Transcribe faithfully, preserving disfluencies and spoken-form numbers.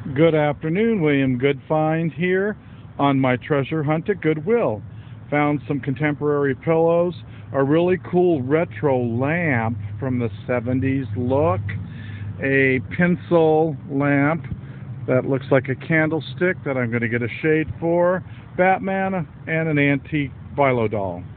Good afternoon, William Goodfine here on my treasure hunt at Goodwill. Found some contemporary pillows, a really cool retro lamp from the seventies look, a pencil lamp that looks like a candlestick that I'm going to get a shade for, Batman, and an antique Philo doll.